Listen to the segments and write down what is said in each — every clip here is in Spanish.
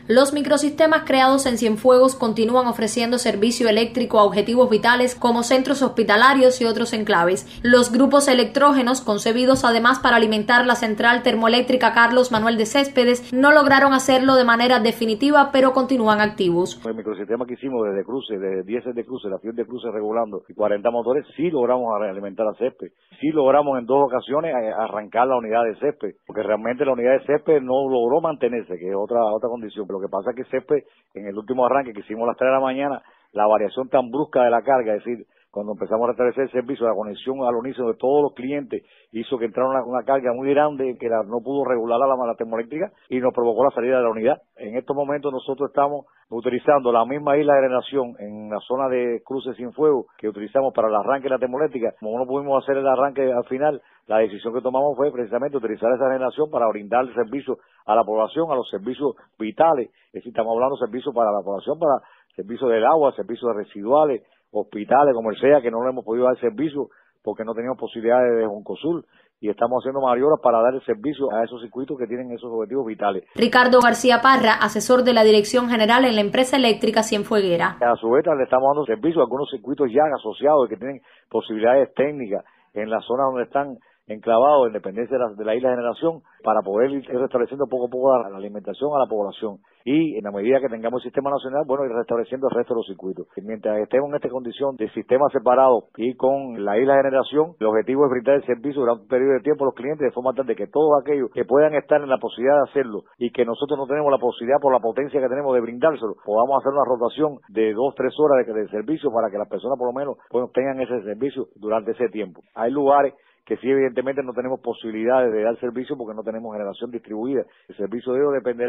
Los microsistemas creados en Cienfuegos continúan ofreciendo servicio eléctrico a objetivos vitales como centros hospitalarios y otros enclaves. Los grupos electrógenos, concebidos además para alimentar la central termoeléctrica Carlos Manuel de Céspedes, no lograron hacerlo de manera definitiva, pero continúan activos. El microsistema que hicimos desde cruce, de 10 de cruce, la FIOR de cruce regulando y 40 motores, sí logramos alimentar a Césped. Sí logramos en 2 ocasiones arrancar la unidad de Césped, porque realmente la unidad de Césped no logró mantenerse, que es otra condición. Lo que pasa es que Césped, en el último arranque que hicimos a las 3 de la mañana, la variación tan brusca de la carga, es decir, cuando empezamos a restablecer el servicio, la conexión al unísono de todos los clientes hizo que entrara una carga muy grande que no pudo regular la termoeléctrica y nos provocó la salida de la unidad. En estos momentos nosotros estamos utilizando la misma isla de generación en la zona de cruce Cienfuegos que utilizamos para el arranque de la termoeléctrica. Como no pudimos hacer el arranque al final, la decisión que tomamos fue precisamente utilizar esa generación para brindar el servicio a la población, a los servicios vitales. Es decir, estamos hablando de servicios para la población, para servicios del agua, servicios de residuales, hospitales, como el sea, que no le hemos podido dar servicio porque no teníamos posibilidades de Oncosul, y estamos haciendo maniobras para dar el servicio a esos circuitos que tienen esos objetivos vitales. Ricardo García Parra, asesor de la Dirección General en la empresa eléctrica Cienfueguera. A su vez le estamos dando servicio a algunos circuitos ya asociados que tienen posibilidades técnicas en las zonas donde están enclavados en dependencia de la isla de generación para poder ir restableciendo poco a poco la alimentación a la población y en la medida que tengamos el sistema nacional, bueno, ir restableciendo el resto de los circuitos. Mientras estemos en esta condición de sistema separado y con la isla de generación, el objetivo es brindar el servicio durante un periodo de tiempo a los clientes de forma tal de que todos aquellos que puedan estar en la posibilidad de hacerlo y que nosotros no tenemos la posibilidad por la potencia que tenemos de brindárselo, podamos hacer una rotación de 2-3 horas de servicio para que las personas por lo menos tengan ese servicio durante ese tiempo. Hay lugares que sí evidentemente no tenemos posibilidades de dar servicio porque no tenemos generación distribuida. El servicio de ello dependerá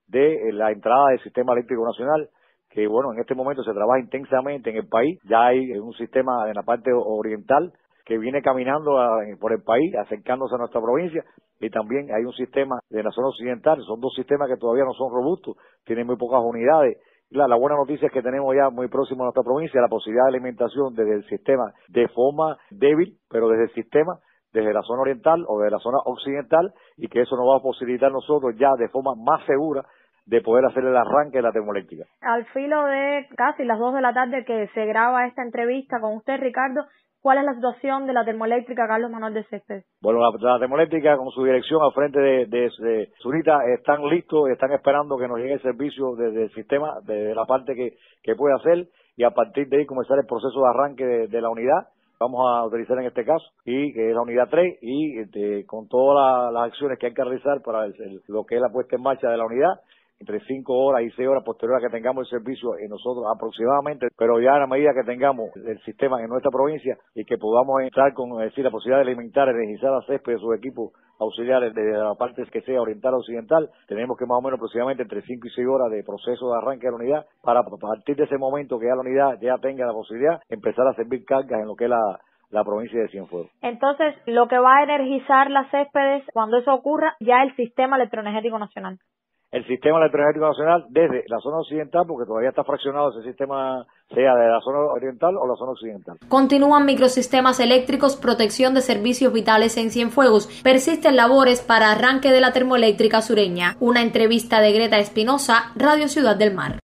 de la entrada del sistema eléctrico nacional, que bueno, en este momento se trabaja intensamente en el país. Ya hay un sistema en la parte oriental que viene caminando por el país, acercándose a nuestra provincia, y también hay un sistema de la zona occidental. Son 2 sistemas que todavía no son robustos, tienen muy pocas unidades. La buena noticia es que tenemos ya muy próximo a nuestra provincia la posibilidad de alimentación desde el sistema de forma débil, pero desde el sistema, desde la zona oriental o de la zona occidental, y que eso nos va a posibilitar nosotros ya de forma más segura de poder hacer el arranque de la termoeléctrica. Al filo de casi las 2 de la tarde que se graba esta entrevista con usted, Ricardo, ¿cuál es la situación de la termoeléctrica Carlos Manuel de Céspedes? Bueno, la termoeléctrica con su dirección al frente de Zurita están listos, están esperando que nos llegue el servicio desde el sistema, de la parte que puede hacer, y a partir de ahí comenzar el proceso de arranque de la unidad. Vamos a utilizar en este caso, y que es la unidad 3, y con todas las acciones que hay que realizar para lo que es la puesta en marcha de la unidad, entre 5 horas y 6 horas posterior a que tengamos el servicio en nosotros aproximadamente, pero ya a la medida que tengamos el sistema en nuestra provincia y que podamos entrar con la posibilidad de alimentar, energizar a Césped de sus equipos auxiliares de la parte que sea oriental o occidental, tenemos que más o menos aproximadamente entre 5 y 6 horas de proceso de arranque de la unidad para a partir de ese momento que ya la unidad ya tenga la posibilidad empezar a servir cargas en lo que es la provincia de Cienfuegos. Entonces, lo que va a energizar las Céspedes cuando eso ocurra ya el sistema electroenergético nacional. El sistema electroenergético nacional desde la zona occidental, porque todavía está fraccionado ese sistema, sea de la zona oriental o la zona occidental. Continúan microsistemas eléctricos, protección de servicios vitales en Cienfuegos. Persisten labores para arranque de la termoeléctrica sureña. Una entrevista de Greta Espinosa, Radio Ciudad del Mar.